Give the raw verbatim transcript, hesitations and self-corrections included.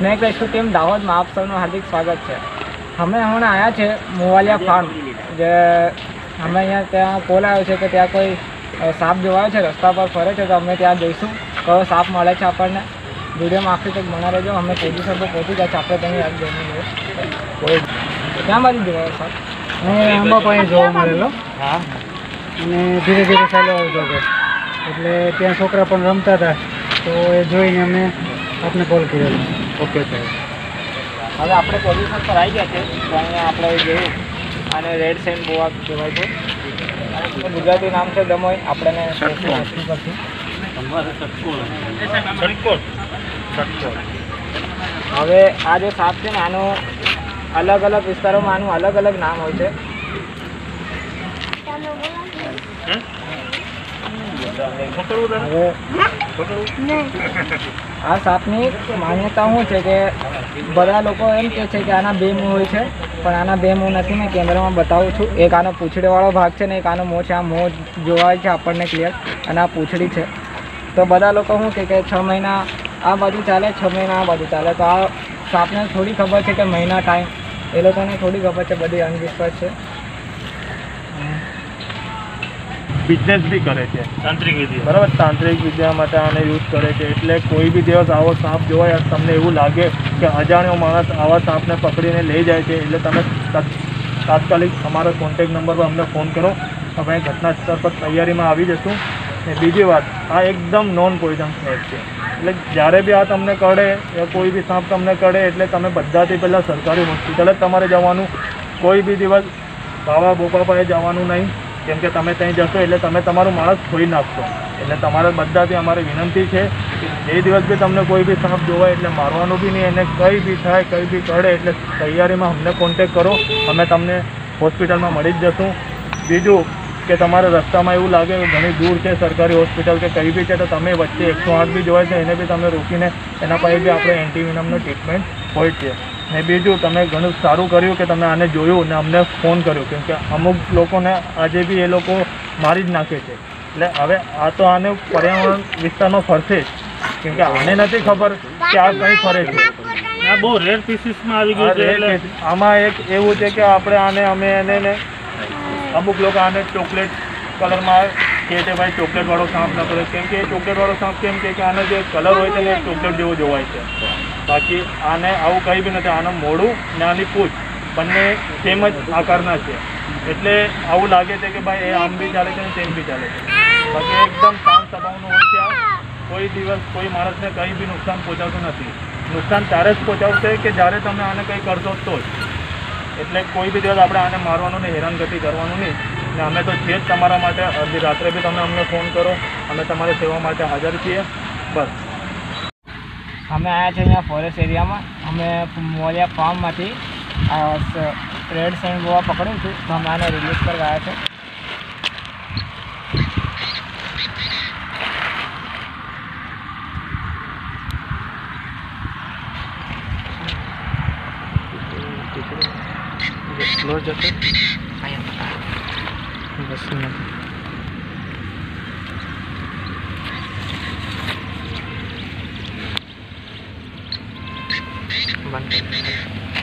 Snake rescue team દાહોદમાં આપ સૌનું હાર્દિક સ્વાગત છે। અમે હમણાં આવ્યા છે મોવાલિયા ફાર્મ, જે અમે અહીંયા ત્યાં કોલ આવ્યો છે કે ત્યાં કોઈ સાપ જોવાયો છે, રસ્તા પર ફરે છે, તો અમે ત્યાં જઈશું, કયો સાપ મળે છે આપણને। વિડીયોમાં આખી તક બના રહેજો। અમે પોઝિશન પર પહોંચી ગયા છે, આપણે ત્યાં યાદ જઈને કોઈ ક્યાં બાજુ જોવાયો સાપ? અહીં આંબા પાસે જોવા મળેલો। હા, અને ધીરે ધીરે ચાલ્યો આવતો હતો, એટલે ત્યાં છોકરા પણ રમતા હતા, તો એ જોઈને અમે આપને કોલ કરેલો। ઓકે સાહેબ, હવે આપણે પોઝિશન પર આવી ગયા છે, તો અહીંયા આપણે જોયું અને રેડ સેન્ડ બોઆ કહેવાય છે, ગુજરાતી નામ છે દમોઈ। આપણે હવે આ જે સાપ છે ને, આનું અલગ અલગ વિસ્તારોમાં આનું અલગ અલગ નામ હોય છે। હવે આ સાપની માન્યતા શું છે કે બધા લોકો એમ કહે છે કે આના બે મોં હોય છે, પણ આના બે મોં નથી। મેં કેમેરામાં બતાવું છું। એક આનો પૂંછડીવાળો ભાગ છે ને એક આનો મોં છે। આ મોં જોવાય છે આપણને ક્લિયર, અને આ પૂંછડી છે। તો બધા લોકો શું કહે કે છ મહિના આ બાજુ ચાલે, છ મહિના આ બાજુ ચાલે। તો આ સાપને થોડી ખબર છે કે મહિના ટાઈમ, એ લોકોને થોડી ખબર છે, બધી અંધવિશ્વાસ છે। બિઝનેસ બી કરે છે, તાંત્રિક વિદ્યા, બરાબર, તાંત્રિક વિદ્યા માટે આને યુઝ કરે છે। એટલે કોઈ બી દિવસ આવો સાપ જોવાય, તમને એવું લાગે કે અજાણ્યો માણસ આવા સાપને પકડીને લઈ જાય છે, એટલે તમે તાત્કાલિક અમારા કોન્ટેક નંબર પર અમને ફોન કરો, અમે ઘટના સ્થળ પર તૈયારીમાં આવી જશું। ને બીજી વાત, આ એકદમ નોન પોઈઝન સ્નેક છે, એટલે જ્યારે બી આ તમને કરડે યા કોઈ બી સાપ તમને કરડે, એટલે તમે બધાથી પહેલાં સરકારી હોસ્પિટલ જ તમારે જવાનું। કોઈ બી દિવસ બાવા બોપા પાસે જવાનું નહીં, કેમ કે તમે ત્યાં જશો એટલે તમે તમારું માણસ ખોઈ નાખશો। એટલે તમારે બધાથી અમારી વિનંતી છે કે જે દિવસ બી તમને કોઈ બી સાપ જોવાય એટલે મારવાનું બી નહીં, એને કંઈ બી થાય, કંઈ બી કરડે એટલે તૈયારીમાં અમને કોન્ટેક કરો, અમે તમને હોસ્પિટલમાં મળી જ જશું। બીજું કે તમારે રસ્તામાં એવું લાગે કે ઘણી દૂર છે સરકારી હોસ્પિટલ કે કંઈ બી છે, તો તમે વચ્ચે એકસો આઠ બી જોવાય છે, એને બી તમે રોકીને એના પાસે બી આપણે એન્ટીવિનમનું ટ્રીટમેન્ટ હોય છે। ને બીજું, તમે ઘણું સારું કર્યું કે તમે આને જોયું ને અમને ફોન કર્યો, કેમ કે અમુક લોકોને આજે બી એ લોકો મારી જ નાખે છે। એટલે હવે આ તો આને પર્યાવરણ વિસ્તારમાં ફરશે જ, કેમ કે આને નથી ખબર કે આ કંઈ ફરે છે। આ બહુ રેર પીસીસમાં આવી ગયું છે। એટલે આમાં એક એવું છે કે આપણે આને અમે એને ને અમુક લોકો આને ચોકલેટ કલરમાં કહે છે, ભાઈ ચોકલેટવાળો સાપ ન કરે, કેમ કે એ ચોકલેટવાળો સાપ કેમ કે આનો જે કલર હોય છે ને એ ચોકલેટ જેવો જોવાય છે। બાકી આને આવું કંઈ બી નથી, આનું મોઢું ને આની પૂંછ બંને સેમ જ આકારના છે, એટલે આવું લાગે છે કે ભાઈ એ આમ બી ચાલે છે ને તેમ બી ચાલે છે। બાકી એકદમ શાંત સ્વભાવનું હોય છે। આ કોઈ દિવસ કોઈ માણસને કંઈ બી નુકસાન પહોંચાડતું નથી। નુકસાન ત્યારે જ પહોંચાડશે કે જ્યારે તમે આને કંઈ કરશો તો જ। એટલે કોઈ બી દિવસ આપણે આને મારવાનું નહીં, હેરાનગતિ કરવાનું નહીં। ને અમે તો છીએ જ તમારા માટે, અડધી રાત્રે બી તમે અમને ફોન કરો, અમે તમારી સેવા માટે હાજર છીએ। બસ, અમે આવ્યા છે અહીંયા ફોરેસ્ટ એરિયામાં। અમે મોવાલિયા ફાર્મમાંથી આ રેડ સેન્ડ બોઆ પકડ્યું છું, તો અમે આને રિલીઝ કરવા આવ્યા છે। ક્લોઝ જશે બસ બંધ